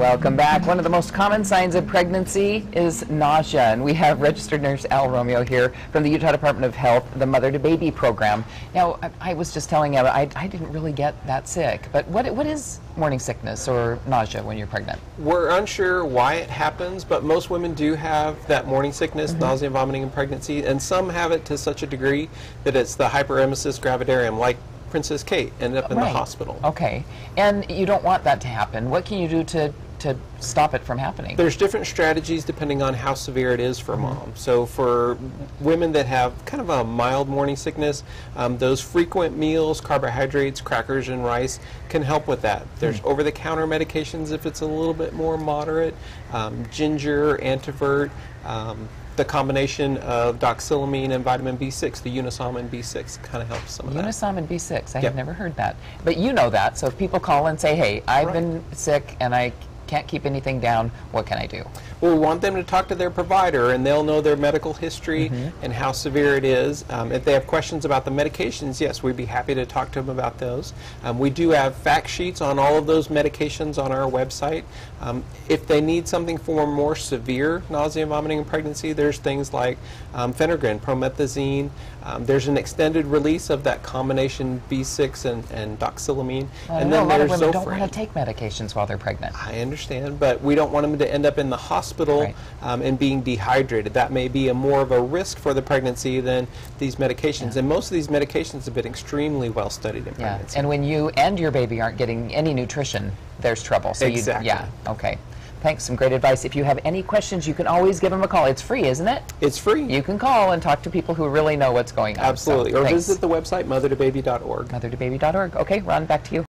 Welcome back. One of the most common signs of pregnancy is nausea, and we have registered nurse Al Romeo here from the Utah Department of Health, the Mother-to-Baby program. Now, I was just telling you, I didn't really get that sick, but what is morning sickness or nausea when you're pregnant? We're unsure why it happens, but most women do have that morning sickness, nausea, vomiting in pregnancy, and some have it to such a degree that it's the hyperemesis gravidarum, like Princess Kate ended up in the hospital. Okay, and you don't want that to happen. What can you do to stop it from happening? There's different strategies depending on how severe it is for mom. So for women that have kind of a mild morning sickness, those frequent meals, carbohydrates, crackers and rice can help with that. There's over-the-counter medications if it's a little bit more moderate, ginger, Antivert, the combination of doxylamine and vitamin B6, the Unisom B6, kind of helps some of that. Unisom B6, I have never heard that. But you know that, so if people call and say, hey, I've been sick and I can't keep anything down, what can I do? Well, we want them to talk to their provider, and they'll know their medical history and how severe it is. If they have questions about the medications, yes, we'd be happy to talk to them about those. We do have fact sheets on all of those medications on our website. If they need something for more severe nausea, vomiting, and pregnancy, there's things like Phenergan, promethazine. There's an extended release of that combination B6 and doxylamine. And then a lot of women don't want to take medications while they're pregnant. I understand, but we don't want them to end up in the hospital and being dehydrated. That may be more of a risk for the pregnancy than these medications. And most of these medications have been extremely well studied in pregnancy. And when you and your baby aren't getting any nutrition, there's trouble. So exactly. Okay. Thanks, some great advice. If you have any questions, you can always give them a call. It's free, isn't it? It's free. You can call and talk to people who really know what's going on. Absolutely. So, or visit the website, mothertobaby.org. Mothertobaby.org. Okay, Ron, back to you.